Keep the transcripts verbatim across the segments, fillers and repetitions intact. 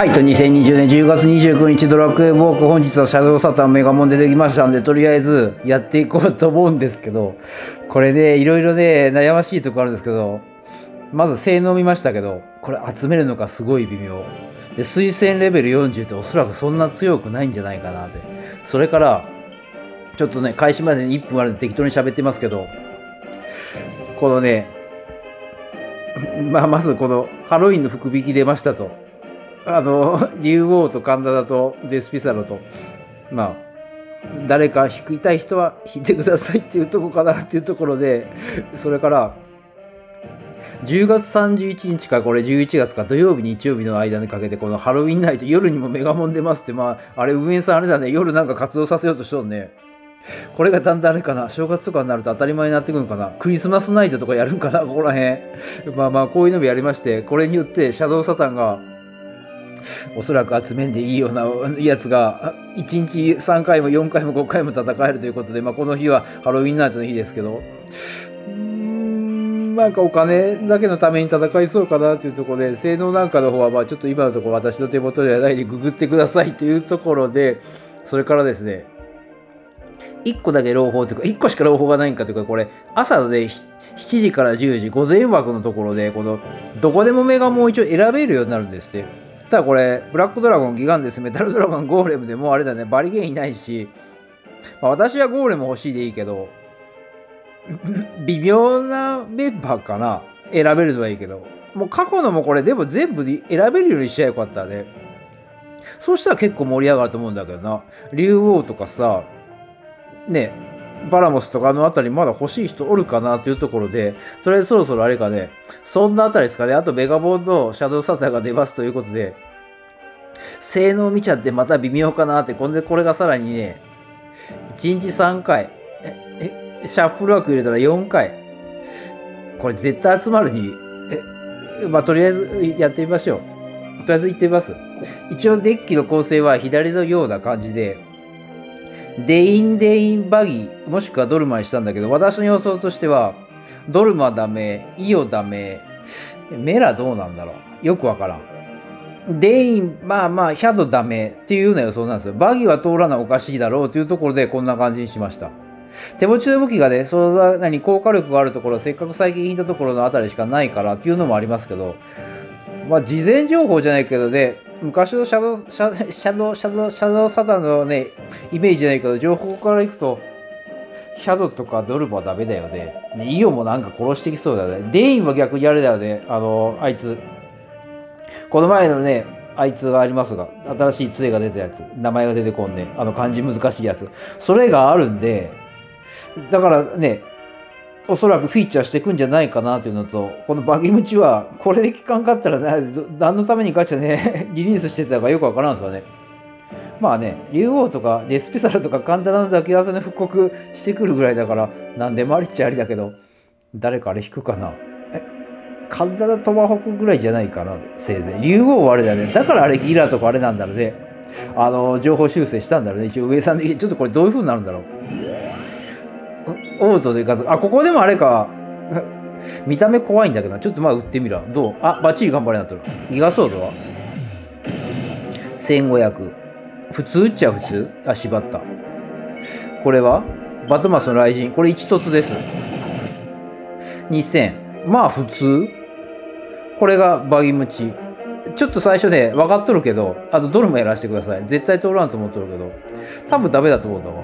はいと、にせんにじゅうねんじゅうがつにじゅうくにちドラクエウォーク、本日はシャドウサタンメガモン出てきましたんで、とりあえずやっていこうと思うんですけど、これね、いろいろね、悩ましいところあるんですけど、まず性能見ましたけど、これ集めるのがすごい微妙。で、推薦レベルよんじゅうっておそらくそんな強くないんじゃないかなって。それから、ちょっとね、開始までにいっぷんあるんで適当に喋ってますけど、このね、まあ、まずこのハロウィンの福引き出ましたと。あの、竜王と神田だとデスピサロと、まあ、誰か引きたい人は引いてくださいっていうとこかなっていうところで、それから、じゅうがつさんじゅういちにちかこれじゅういちがつか土曜日日曜日の間にかけてこのハロウィンナイト夜にもメガモン出ますって、まああれ運営さんあれだね、夜なんか活動させようとしとんね。これがだんだんあれかな、正月とかになると当たり前になってくるのかな、クリスマスナイトとかやるんかな、ここら辺。まあまあこういうのもやりまして、これによってシャドウサタンがおそらく集めんでいいようなやつがいちにちさんかいもよんかいもごかいも戦えるということで、まあ、この日はハロウィンナイトの日ですけど、うーんなんかお金だけのために戦いそうかなというところで、性能なんかの方はまあちょっと今のところ私の手元ではないでググってくださいというところで、それからですね、いっこだけ朗報というか、いっこしか朗報がないんかというか、これ朝のねしちじからじゅうじ午前枠のところで、このどこでもメガモンを一応選べるようになるんですって。ただこれ、ブラックドラゴン、ギガンデス、メタルドラゴン、ゴーレムでもうあれだね、バリゲンいないし、まあ、私はゴーレム欲しいでいいけど、微妙なメンバーかな、選べるのはいいけど、もう過去のもこれ、でも全部選べるようにしちゃよかったね。そうしたら結構盛り上がると思うんだけどな、竜王とかさ、ね、バラモスとかあのあたりまだ欲しい人おるかなというところで、とりあえずそろそろあれかね、そんなあたりですかね。あとメガボンのシャドウサタンが出ますということで、性能見ちゃってまた微妙かなって、これでこれがさらにね、いちにちさんかい、え、えシャッフル枠入れたらよんかい、これ絶対集まるに、え、まあとりあえずやってみましょう。とりあえず行ってみます。一応デッキの構成は左のような感じで、デインデインバギーもしくはドルマにしたんだけど、私の予想としてはドルマダメ、イオダメ、メラどうなんだろう、よくわからん。デインまあまあヒャドダメっていうような予想なんですよ。バギーは通らないおかしいだろうというところでこんな感じにしました。手持ちの武器がね、そうだ何効果力があるところ、せっかく最近引いたところのあたりしかないからっていうのもありますけど、まあ事前情報じゃないけどね、昔のシャドウ、シャドウ、シャドウ、シャドウ、シャドウサタンのね、イメージじゃないけど、情報からいくと、シャドウとかドルバはダメだよね。ね、イオもなんか殺してきそうだよね。デインは逆にあれだよね。あの、あいつ。この前のね、あいつがありますが、新しい杖が出たやつ。名前が出てこんね。あの漢字難しいやつ。それがあるんで、だからね、おそらくフィーチャーしていくんじゃないかなというのと、このバギムチは、これで効かんかったら、ね、何のためにガチャね、リリースしてたかよくわからんすよね。まあね、竜王とかデスピサルとか簡単なの抱き合わせの復刻してくるぐらいだから、何でもありっちゃありだけど、誰かあれ引くかな。え、簡単なトマホクぐらいじゃないかな、せいぜい。竜王はあれだね。だからあれギラとかあれなんだろうね。あの、情報修正したんだろうね。一応上さんで、ちょっとこれどういう風になるんだろう。オートで数、あ、ここでもあれか。見た目怖いんだけど、ちょっとまあ売ってみろ。どう？あ、バッチリ頑張れなっとる。ギガソードはせんごひゃく。普通っちゃ普通？あ、縛った。これはバトマスの雷神。これいち凸です。にせん。まあ普通。これがバギムチ。ちょっと最初ね、分かっとるけど、あとドルもやらせてください。絶対通らんと思っとるけど、多分ダメだと思うんだわ。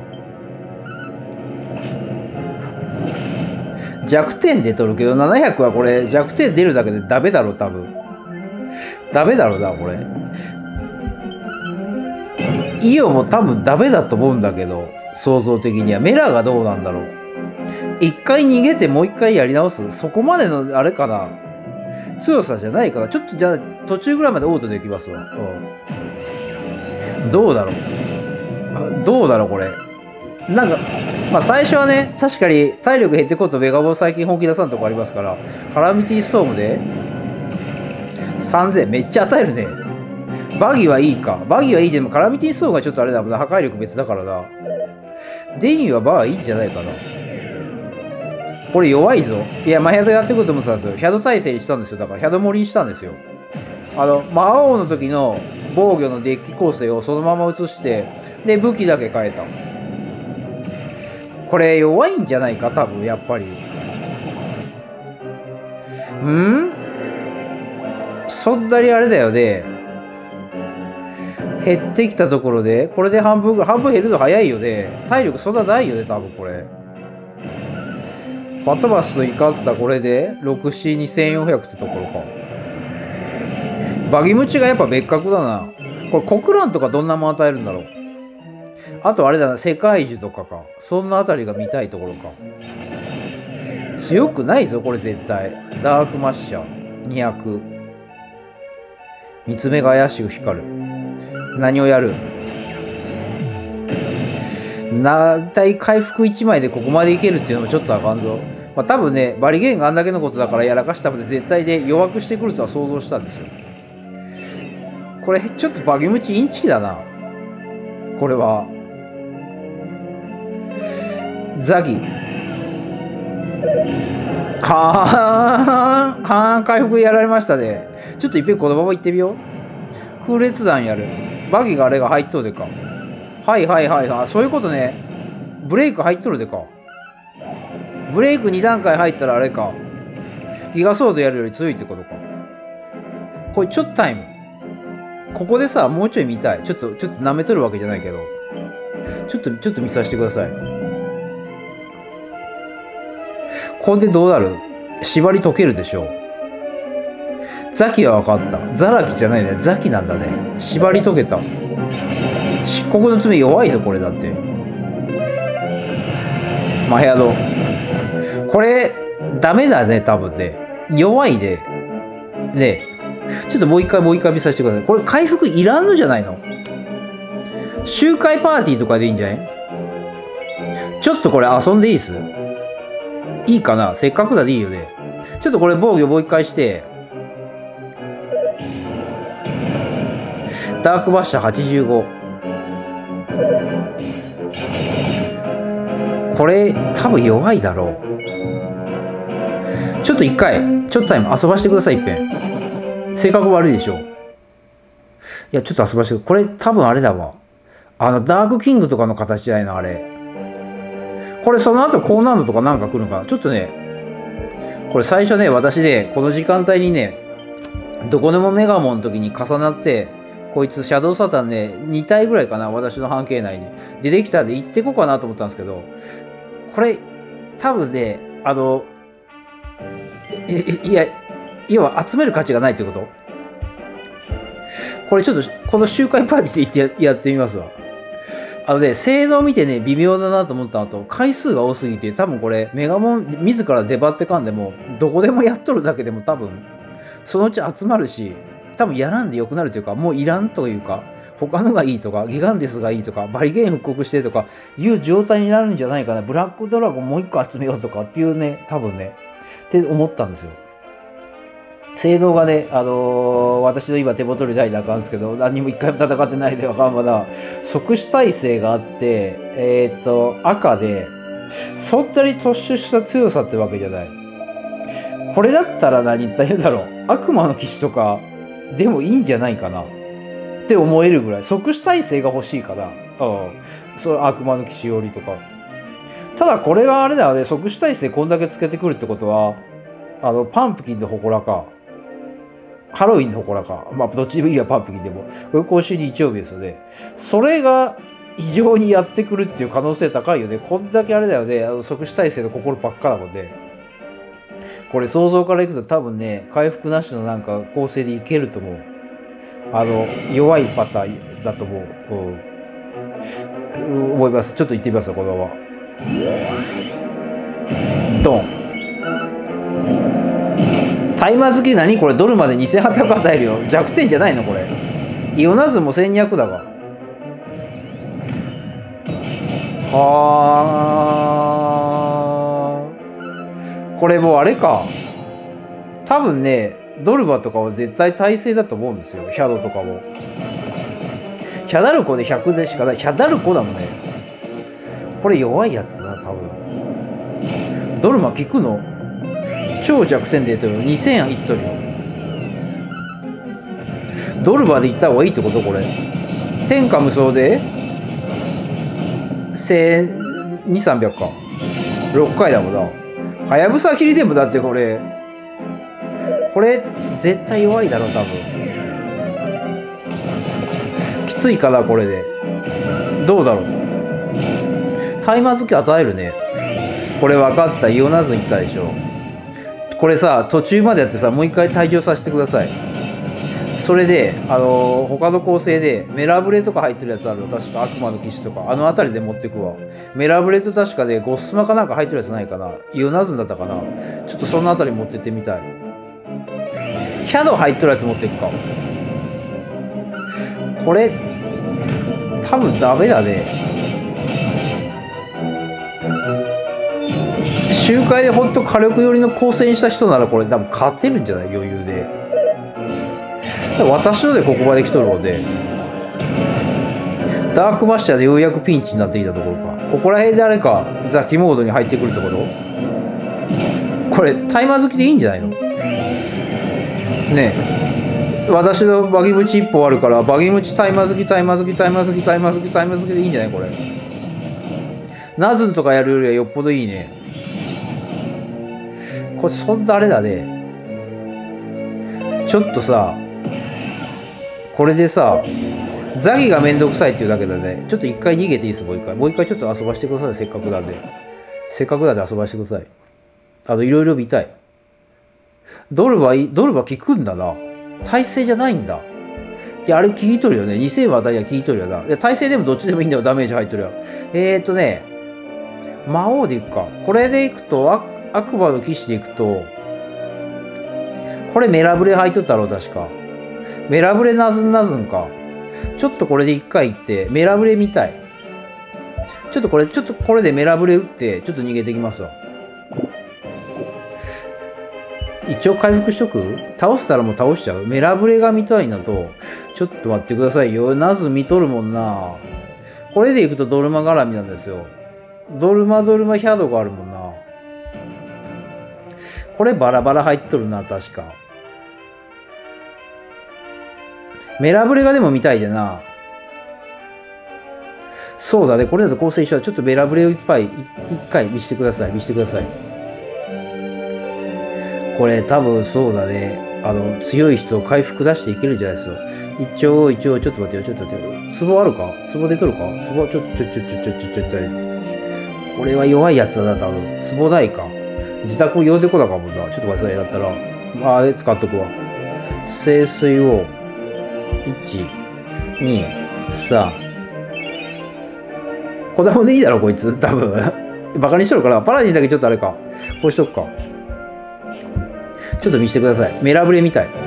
弱点出とるけど、ななひゃくはこれ弱点出るだけでダメだろ、多分。ダメだろな、これ。イオも多分ダメだと思うんだけど、想像的には。メラがどうなんだろう。一回逃げてもう一回やり直す、そこまでのあれかな。強さじゃないから、ちょっとじゃあ途中ぐらいまでオートできますわ。うん。どうだろう。どうだろう、これ。なんか、まあ最初はね、確かに体力減ってことメガボン最近本気出さんとこありますから、カラミティストームでさんぜんめっちゃ与えるね。バギーはいいか。バギーはいいでもカラミティストームがちょっとあれだもんな。破壊力別だからな。デインはバーいいんじゃないかな。これ弱いぞ。いや、まあヒャドやってくると思ってたんですよ。ヒャド体制にしたんですよ。だからヒャド盛りにしたんですよ。 あの魔王の時の防御のデッキ構成をそのまま移して、で武器だけ変えた。これ弱いんじゃないか多分。やっぱりんそんなにあれだよね。減ってきたところでこれで半分ぐらい、半分減るの早いよね。体力そんなないよね多分。これバトバスと怒ったこれでろく、なな、にせんよんひゃくってところか。バギムチがやっぱ別格だな。これ国乱とかどんなもん与えるんだろう。あとあれだな、世界樹とかか。そんなあたりが見たいところか。強くないぞこれ絶対。ダークマッシャーにひゃく。三つ目が怪しく光る。何をやる。な体回復いちまいでここまでいけるっていうのもちょっとあかんぞ。まあ多分ね、バリゲーンがあんだけのことだからやらかしたので絶対で弱くしてくるとは想像したんですよ。これちょっとバギムチインチキだな。これはザギはーはー回復やられましたね。ちょっといっぺんこのまま行ってみよう。空列弾やる。バギがあれが入っとるでか。はいはいはいはい、そういうことね。ブレイク入っとるでか。ブレイクに段階入ったらあれか。ギガソードやるより強いってことか。これちょっとタイム。ここでさ、もうちょい見たい。ちょっと、ちょっと舐めとるわけじゃないけど。ちょっと、ちょっと見させてください。これでどうなる？縛り解けるでしょう。ザキは分かった。ザラキじゃないね。ザキなんだね。縛り解けた。漆黒の爪弱いぞ、これだって。マヘアド。これ、ダメだね、多分ね。弱いで。ねちょっともう一回もう一回見させてください。これ回復いらんのじゃないの？周回パーティーとかでいいんじゃない？ちょっとこれ遊んでいいっす？いいかな？せっかくだでいいよね。ちょっとこれ防御もう一回して。ダークバッシャーはちじゅうご。これ多分弱いだろう。ちょっと一回ちょっとタイム遊ばしてください。いっぺん。性格悪いでしょ。いやちょっと遊ばして。これ多分あれだわ。あのダークキングとかの形じゃないのあれ。これその後高難度とかなんか来るのか。ちょっとねこれ最初ね私ねこの時間帯にねどこでもメガモンの時に重なってこいつシャドウサタンねに体ぐらいかな私の半径内に出てきたんで行ってこうかなと思ったんですけど、これ多分ねあのい, いや要は集める価値がないってこと。これちょっとこの周回パーティーで行ってやってみますわ。あのね性能見てね微妙だなと思ったのと回数が多すぎて多分これメガモン自ら出張ってかんでもどこでもやっとるだけでも多分そのうち集まるし多分やらんでよくなるというかもういらんというか他のがいいとかギガンデスがいいとかバリゲーン復刻してとかいう状態になるんじゃないかな。ブラックドラゴンもう一個集めようとかっていうね多分ねって思ったんですよ。性能がね、あのー、私の今手元にないであかんですけど何にも一回も戦ってないであかんまだ即死耐性があってえっ、ー、と赤でそんなに突出した強さってわけじゃない。これだったら何言ったらいいんだろう悪魔の騎士とかでもいいんじゃないかなって思えるぐらい即死耐性が欲しいから、うん、それ悪魔の騎士よりとか。ただこれがあれだよね即死耐性こんだけつけてくるってことはあのパンプキンの祠かハロウィンの祠かまあどっちでもいいやパンプキンでもこれ今週日曜日ですよね。それが異常にやってくるっていう可能性高いよね。こんだけあれだよねあの即死耐性の心ばっかだもんね。これ想像からいくと多分ね回復なしのなんか構成でいけると思う。あの弱いパターンだと思う、うん、思います。ちょっと言ってみますよこのままドン。タイマー付き何これドルまでにせんはっぴゃく与えるよ。弱点じゃないのこれ。イオナズもせんにひゃくだがはーこれもうあれか多分ねドルバとかは絶対耐性だと思うんですよ。ヒャドとかもヒャダルコでひゃくでしかない。ヒャダルコだもんね。これ弱いやつだな多分。ドルマ効くの超弱点で言うとにせんいっとるよ。 ドルバで行った方がいいってことこれ。天下無双でせんにひゃく、さんびゃくか。ろっかいだもんな。はやぶさ切りでもだってこれ、これ絶対弱いだろ、多分。きついかな、これで。どうだろう。タイマー付け与えるね。これ分かった。イオナズンいったでしょ。これさ、途中までやってさ、もう一回退場させてください。それで、あのー、他の構成で、メラブレとか入ってるやつあるの。確か悪魔の騎士とか。あの辺りで持ってくわ。メラブレと確かで、ゴスマかなんか入ってるやつないかな。イオナズンだったかな。ちょっとその辺り持ってってみたい。シャドウ入ってるやつ持っていくか。これ、多分ダメだね。周回でほんと火力寄りの構成にした人ならこれ多分勝てるんじゃない余裕で。私のでここまで来とるので、ダークマスターでようやくピンチになってきたところか。ここら辺であれか、ザキモードに入ってくるってこと？これタイマー好きでいいんじゃないの？ねえ。私のバギムチいっぽんあるから、バギムチタイマー好き、タイマー好き、タイマー好き、タイマー好き、タイマー好きでいいんじゃないこれ。ナズンとかやるよりはよっぽどいいね。これそんなあれだね。ちょっとさ、これでさ、ザギがめんどくさいっていうだけだね。ちょっと一回逃げていいですもう一回。もう一回ちょっと遊ばしてください。せっかくなんで。せっかくなんで遊ばしてください。あの、いろいろ見たい。ドルバ、ドルバ効くんだな。耐性じゃないんだ。いや、あれ効いとるよね。にせんはあたりは効いとるよな。で、耐性でもどっちでもいいんだよ。ダメージ入っとるよ。えーっとね、魔王でいくか。これでいくと、悪悪魔の騎士でいくと、これメラブレ入っとったろう、確か。メラブレナズンナズンか。ちょっとこれで一回行って、メラブレ見たい。ちょっとこれ、ちょっとこれでメラブレ打って、ちょっと逃げてきますわ。一応回復しとく？倒せたらもう倒しちゃう。メラブレが見たいなと、ちょっと待ってくださいよ。ナズン見とるもんな。これでいくとドルマ絡みなんですよ。ドルマドルマヒャドがあるもんな。これバラバラ入っとるな、確か。メラブレがでも見たいでな。そうだね、これだと構成一緒だ。ちょっとメラブレをいっぱい、一回見せてください、見せてください。これ多分そうだね。あの、強い人回復出していけるんじゃないですか。一応、一応、ちょっと待ってよ、ちょっと待ってよ。壺あるか？壺出とるか？壺、ちょっと、ちょ、ちょ、ちょ、ちょ、ちょ、ちょ、ちょ。これは弱いやつだな、多分。壺ないか。自宅を呼んでこなかもんな。ちょっと待ってください。だったら、まあ、あれ使っとくわ。聖水を、いち、に、さん。子供でいいだろ、こいつ。多分。バカにしとるから、パラディンだけちょっとあれか。こうしとくか。ちょっと見せてください。メラブレみたい。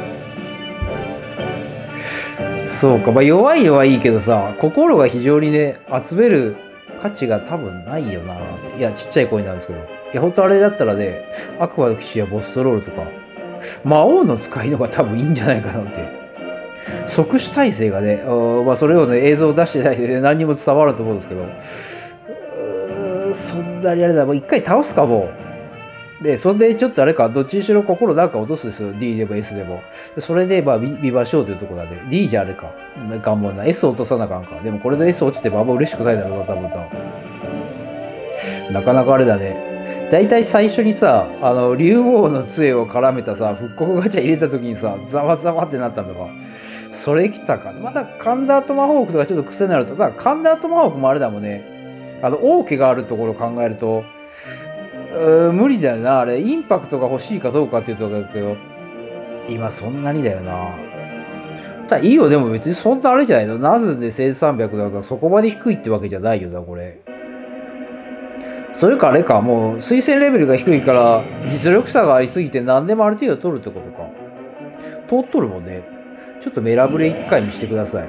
そうか。まあ、弱いのはいいけどさ、心が非常にね、集める価値が多分ないよな。いや、ちっちゃい声なんですけど。いや、本当あれだったらね、悪魔の騎士やボストロールとか、魔王の使いのが多分いいんじゃないかなって。即死耐性がね、まあ、それをね、映像を出してないで、ね、何にも伝わると思うんですけど、うーそんなにあれだ、もう一回倒すかも。で、それでちょっとあれか、どっちにしろ心なんか落とすですよ。D でも S でも。でそれで、まあ、ビバショーというところなんで、D じゃあれか。願望な。S 落とさなあかんか。でもこれで S 落ちてもあんま嬉しくないだろうな、多分な。なかなかあれだね。だいたい最初にさ、あの、竜王の杖を絡めたさ、復刻ガチャ入れた時にさ、ザワザワってなったんだわ。それ来たか。また、カンダートマホークとかちょっと癖になるとさ、カンダートマホークもあれだもんね。あの、王家があるところを考えると、う無理だよな、あれ。インパクトが欲しいかどうかっていうところだけど、今そんなにだよな。ただいいよ、でも別にそんなあれじゃないの。なぜでせんさんびゃくだからそこまで低いってわけじゃないよな、これ。それかあれか、もう推薦レベルが低いから実力差がありすぎて何でもある程度取るってことか。通っとるもんね。ちょっとメラブレ一回見してください。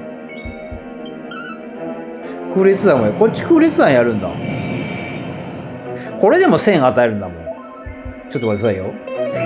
空列弾もや、こっち空列弾やるんだ。これでもせん与えるんだもん。ちょっと待ってくださいよ。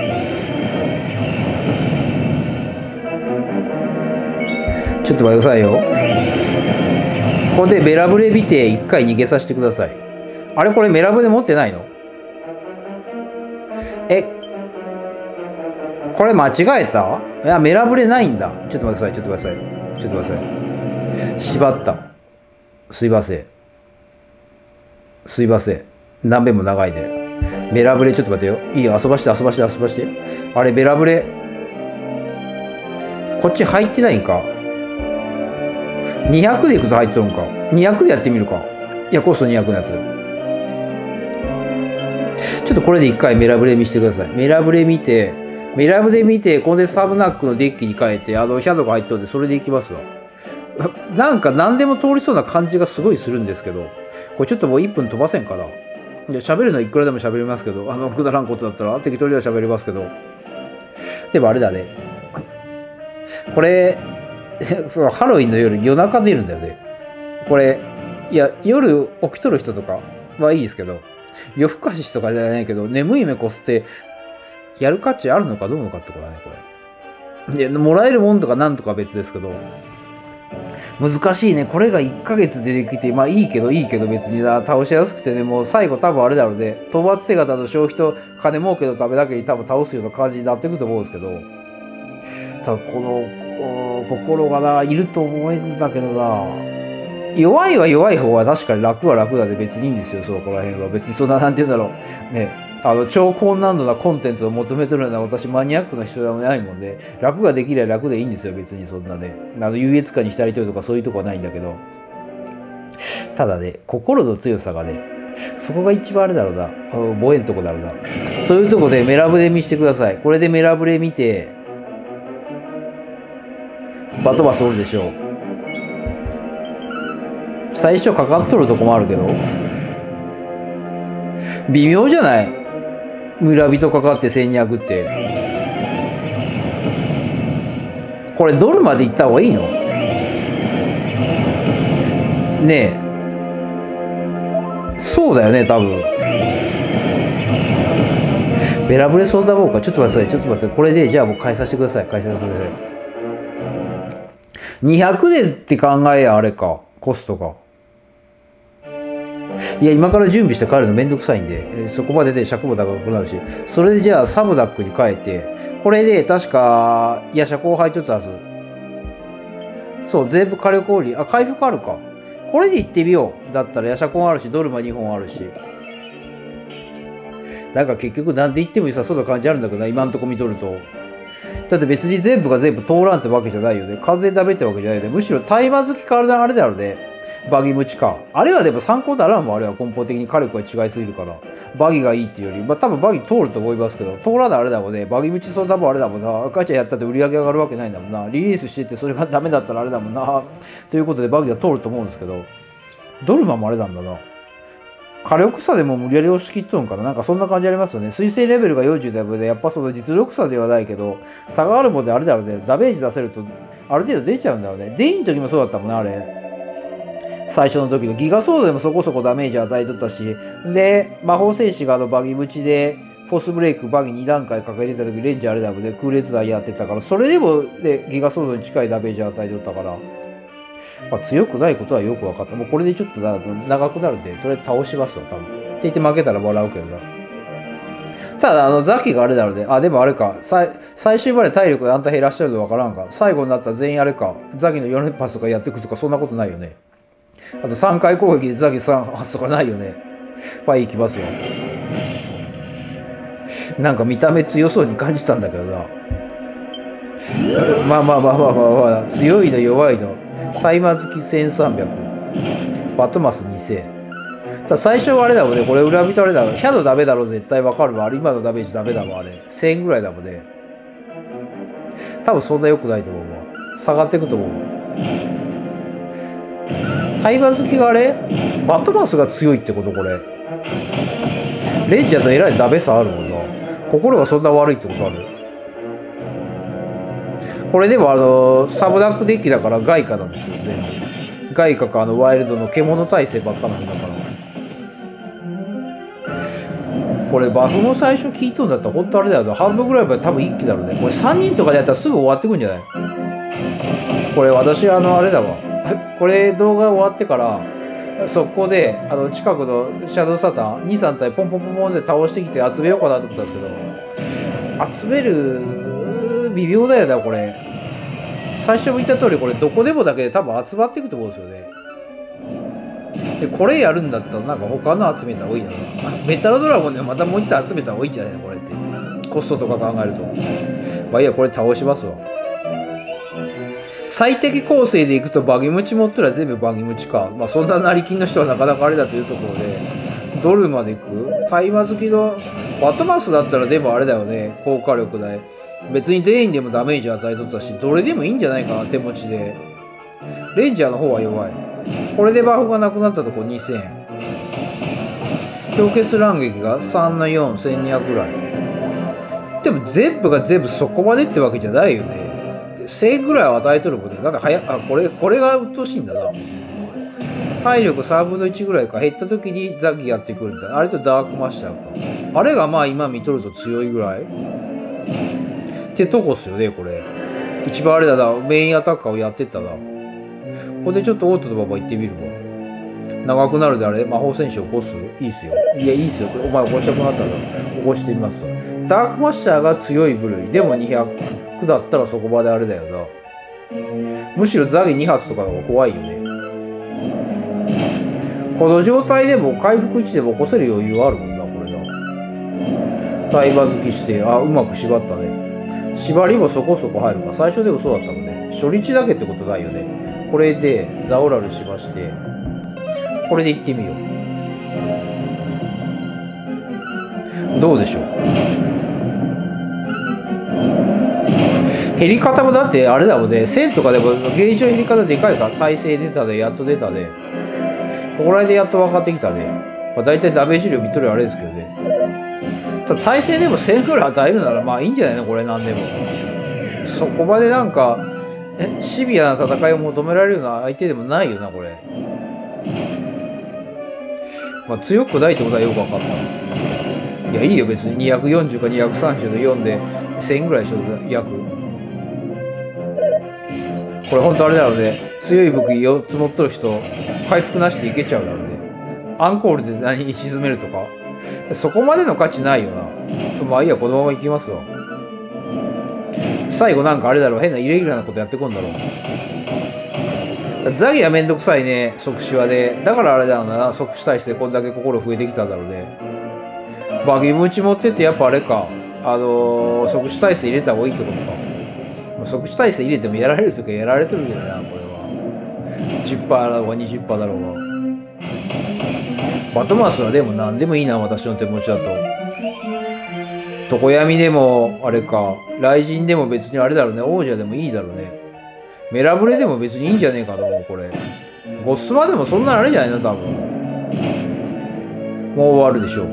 ちょっと待ってくださいよ。ここでメラブレ見て一回逃げさせてください。あれこれメラブレ持ってないの？え、 これ間違えた？いや、メラブレないんだ。ちょっと待ってください、ちょっと待ってください。ちょっと待ってください。縛った。すいません。すいません。何遍も長いで。メラブレちょっと待ってよ。いいよ、遊ばして、遊ばして、遊ばして。あれ、メラブレ。こっち入ってないんか。にひゃくでいくと入っとるんか。にひゃくでやってみるか。いや、コストにひゃくのやつ。ちょっとこれで一回メラブレ見せてください。メラブレ見て、メラブレ見て、これでサブナックのデッキに変えて、あの、ヒャドが入っとるんで、それでいきますわ。なんか何でも通りそうな感じがすごいするんですけど、これちょっともういっぷん飛ばせんかな。で、喋るのはいくらでも喋れますけど、あの、くだらんことだったら適当には喋れますけど。でもあれだね。これ、そのハロウィンの夜、夜中出るんだよね。これ、いや、夜起きとる人とかはいいですけど、夜更かしとかじゃないけど、眠い目こすって、やる価値あるのかどうのかってことだね、これ。で、もらえるもんとかなんとか別ですけど、難しいね。これがいっかげつでできて、まあいいけどいいけど別にな、倒しやすくてね、もう最後多分あれだろうね、討伐手形と消費と金儲けのためだけに多分倒すような感じになってくると思うんですけど、ただこの心がな、いると思えるんだけどな、弱いは弱い方は確かに楽は楽だで別にいいんですよ、そこら辺は。別にそんな、なんて言うんだろう。ね。あの、超高難度なコンテンツを求めてるような私マニアックな人でもないもんで、楽ができれば楽でいいんですよ、別にそんなね。あの、優越感に浸りとるとかそういうとこはないんだけど。ただね、心の強さがね、そこが一番あれだろうな。防衛のとこだろうな。というとこでメラブレ見してください。これでメラブレ見て、バトバスおるでしょう。最初かかっとるとこもあるけど、微妙じゃない？村人かかってせんにひゃくって。これドルまで行った方がいいの？ねえ。そうだよね、多分。ベラブレソーダボーか。ちょっと待ってください、ちょっと待ってください。これで、じゃあもう返させてください。返させてください。にひゃくでって考えや、あれか。コストか。いや、今から準備して帰るのめんどくさいんで、えそこまでで尺も高くなるし、それでじゃあサブダックに変えて、これで確か、いや、車高入っとったはず。そう、全部火力折り、あ、回復あるか。これで行ってみよう。だったら、ヤシャコンあるし、ドルマにほんあるし。なんか結局、なんで行っても良さそうな感じあるんだけどな、今んとこ見とると。だって別に全部が全部通らんってわけじゃないよね。風で食べってわけじゃないよね。むしろ大麻好きからあれだろうね。バギムチか。あれはでも参考にならんもん、あれは根本的に火力が違いすぎるから。バギがいいっていうより、まあ多分バギ通ると思いますけど、通らないあれだもんね。バギムチそう多分あれだもんな。赤ちゃんやったって売り上げ上がるわけないんだもんな。リリースしててそれがダメだったらあれだもんな。ということでバギは通ると思うんですけど、ドルマもあれなんだな。火力差でも無理やり押し切っとるんかな。なんかそんな感じありますよね。水星レベルがよんじゅうだぶで、やっぱその実力差ではないけど、差があるもんであれだろうね。ダメージ出せると、ある程度出ちゃうんだろうね。デインの時もそうだったもんね、あれ。最初の時のギガソードでもそこそこダメージ与えとったし、で、魔法戦士があのバギムチで、フォースブレイクバギに段階かけてた時、レンジャーあれだもんで空列弾やってたから、それでも、で、ギガソードに近いダメージ与えとったから、まあ、強くないことはよく分かった。もうこれでちょっと長くなるんで、とりあえず倒しますわ、多分。って言って負けたらもらうけどな。ただ、あの、ザキがあれだろうね。あ、でもあれか。最最終まで体力であんた減らしてるの分からんか。最後になったら全員あれか。ザキのよん連発とかやっていくとか、そんなことないよね。あとさんかい攻撃でザキさん発とかないよね。ファイ行きますよ。なんか見た目強そうに感じたんだけどな。まあまあまあまあまあまあ、強いの弱いの。タイマー好きせんさんびゃく。バトマスにせん。ただ最初はあれだもんね。これ裏人あれだろ。ヒャドダメだろ。絶対わかるわ。あれ今のダメージダメだもん、あれ。せんぐらいだもんね。多分そんな良くないと思うわ。下がっていくと思う。タイマー好きがあれバトマスが強いってことこれ。レンジャーとえらいダメさあるもんな。心がそんな悪いってことある。これでもあのサブダックデッキだから外貨なんですよ全部。外貨かあのワイルドの獣耐性ばっかなんだから。これバフも最初聞いとんだったら本当あれだよな。半分ぐらいまで多分一気だろうね。これさんにんとかでやったらすぐ終わってくんじゃない？これ私あのあれだわ。これ動画終わってから速攻であの近くのシャドウサタンにさん体ポンポンポンポンで倒してきて集めようかなと思ったんですけど、集める微妙だよな、これ。最初も言った通り、これどこでもだけで多分集まっていくと思うんですよね。で、これやるんだったらなんか他の集めた方がいいな。メタルドラゴンでまたもう一体集めた方がいいんじゃないのこれって。コストとか考えると。まあいいや、これ倒しますわ。最適構成でいくとバギムチ持ったら全部バギムチか。まあそんな成金の人はなかなかあれだというところで、ドルまでいく大麻好きのバトマスだったらでもあれだよね。効果力で。別にデインでもダメージ与えとったし、どれでもいいんじゃないかな、手持ちで。レンジャーの方は弱い。これでバフがなくなったとこにせん。氷結乱撃がさんのよん、せんにひゃくぐらい。でも全部が全部そこまでってわけじゃないよね。せんぐらいは与えとるもんね。なんか早あ、これ、これが鬱陶しいんだな。体力さんぶんのいちぐらいか。減った時にザギやってくるんだ。あれとダークマスターか。あれがまあ今見とると強いぐらいってとこっすよね、これ。一番あれだな、メインアタッカーをやってったな。ここでちょっとオートのまま行ってみるわ。長くなるであれ、魔法戦士起こすいいっすよ。いや、いいっすよ。お前起こしたくなったら起こしてみますと。ダークマスターが強い部類。でもにひゃくだったらそこまであれだよな。むしろザギに発とかの方が怖いよね。この状態でも回復いちでも起こせる余裕あるもんな、これな。サイバー付きして、あ、うまく縛ったね。縛りもそこそこ入るか。最初でもそうだったもんね。初日だけってことないよね。これでザオラルしまして、これで行ってみよう。どうでしょう。減り方もだってあれだもんね。せんとかでもゲージの減り方でかいか。耐性出たで、やっと出たで。ここら辺でやっと分かってきたね。まあ、大体ダメージ量見とるあれですけどね。ただ耐性でもせんぐらい与えるならまあいいんじゃないのこれなんでも。そこまでなんか、え、シビアな戦いを求められるような相手でもないよな、これ。まあ強くないってことはよく分かった。いや、いいよ、別ににひゃくよんじゅうかにひゃくさんじゅうのよんでせんぐらいしょ、約。これほんとあれだろうね。強い武器よっつ持っとる人、回復なしでいけちゃうだろうね。アンコールで何に沈めるとか。そこまでの価値ないよな。まあいいや、このまま行きますわ。最後なんかあれだろう、変なイレギュラーなことやってこんだろう。ザギはめんどくさいね、即死はね。だからあれだろうな、即死対してこんだけ心増えてきたんだろうね。バギムチ持ってってやっぱあれか。あのー、即死耐性入れた方がいいってことか。即死耐性入れてもやられるときはやられてるけどな、これは。じゅっパーセント だろうが にじゅっパーセント だろうが。バトマスはでも何でもいいな、私の手持ちだと。常闇でも、あれか、雷神でも別にあれだろうね、王者でもいいだろうね。メラブレでも別にいいんじゃねえかと思う、これ。ゴッスマでもそんなあれじゃないの、多分。もう終わるでしょう。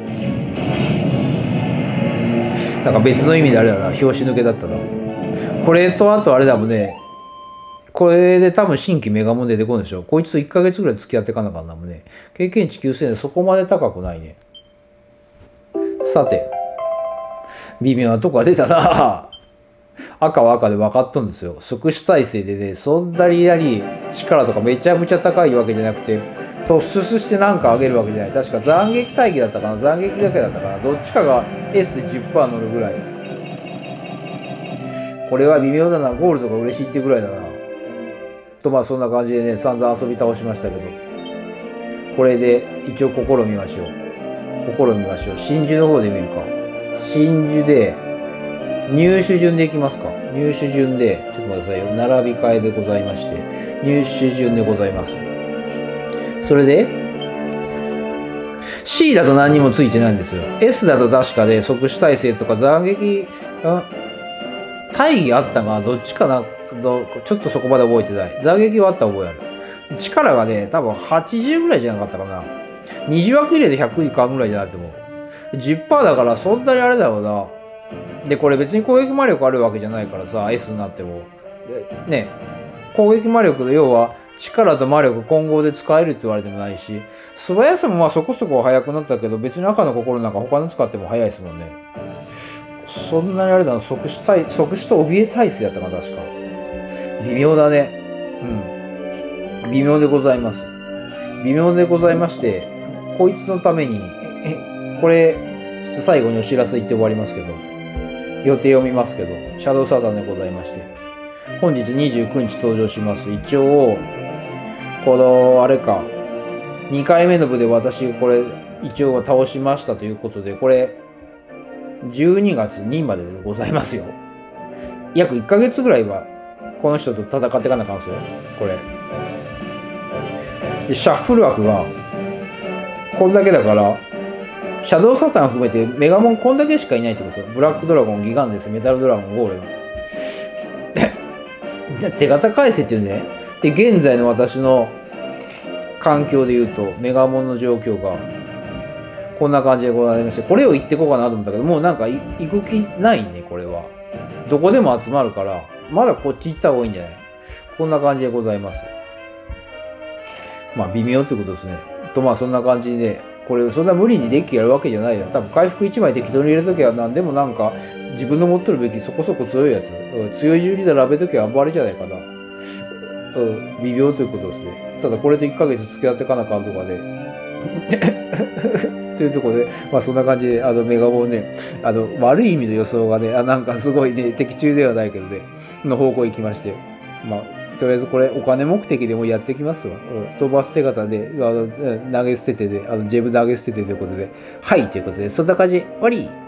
なんか別の意味であれだな、拍子抜けだったな。これとあとあれだもんね。これで多分新規メガモン出てこるんでしょ。こいつといっかげつぐらい付き合ってかなかったもんね。経験値きゅうせんでそこまで高くないね。さて。微妙なとこが出たな。赤は赤で分かっとんですよ。即死耐性でね、そんなにやり力とかめちゃくちゃ高いわけじゃなくて、突出してなんか上げるわけじゃない。確か斬撃待機だったかな。斬撃だけだったかな。どっちかが エス で じゅっパーセント 乗るぐらい。これは微妙だな。ゴールドが嬉しいってぐらいだな。とまあそんな感じでね、散々遊び倒しましたけど。これで一応試みましょう。試みましょう。真珠の方で見るか。真珠で、入手順でいきますか。入手順で、ちょっと待ってくださいよ。並び替えでございまして、入手順でございます。それで、C だと何にもついてないんですよ。S だと確かで、即死耐性とか斬撃、大義あったが、どっちかな、ちょっとそこまで覚えてない。斬撃はあった覚えある。力がね、多分はちじゅうぐらいじゃなかったかな。にじゅう枠入れでひゃくいかんぐらいじゃなくても。じゅっパーセント だからそんなにあれだろうな。で、これ別に攻撃魔力あるわけじゃないからさ、S になっても。ね、攻撃魔力で要は力と魔力混合で使えるって言われてもないし、素早さもまあそこそこ速くなったけど、別に赤の心なんか他の使っても速いですもんね。そんなにあれだな、即死対、即死と怯え耐性やったかな、確か。微妙だね。うん。微妙でございます。微妙でございまして、こいつのために、え、これ、ちょっと最後にお知らせ言って終わりますけど、 予定を見ますけど、シャドウサタンでございまして、本日にじゅうくにち登場します。一応、この、あれか、にかいめの部で私、これ、一応倒しましたということで、これ、じゅうにがつにまででございますよ。約いっかげつぐらいは、この人と戦っていかなあかんすよ、これ。で、シャッフル枠が、こんだけだから、シャドウサタン含めてメガモンこんだけしかいないってことですよ。ブラックドラゴン、ギガンデス、メタルドラゴン、ゴーレム。手形返せっていうね。で、現在の私の環境で言うと、メガモンの状況が、こんな感じでございまして、これを言ってこうかなと思ったけど、もうなんか行く気ないね、これは。どこでも集まるから、まだこっち行った方がいいんじゃない？こんな感じでございます。まあ、微妙ってことですね。と、まあ、そんな感じで、これ、そんな無理にデッキやるわけじゃないよ。多分、回復いちまい適当に入れるときは何でもなんか、自分の持っとるべきそこそこ強いやつ。うん、強い重リーダー並べときは暴れじゃないかな。うん、微妙ということですね。ただ、これといっかげつ付き合ってかなあかんとかで。というところで、まあそんな感じで、あのメガモンね、あの悪い意味の予想がね、あなんかすごいね、的中ではないけどね、の方向行きまして、まあ、とりあえずこれ、お金目的でもやってきますわ。うん、飛ばす手形で、あの投げ捨ててで、あのジェブ投げ捨ててということで、はい、ということで、そんな感じで、終わり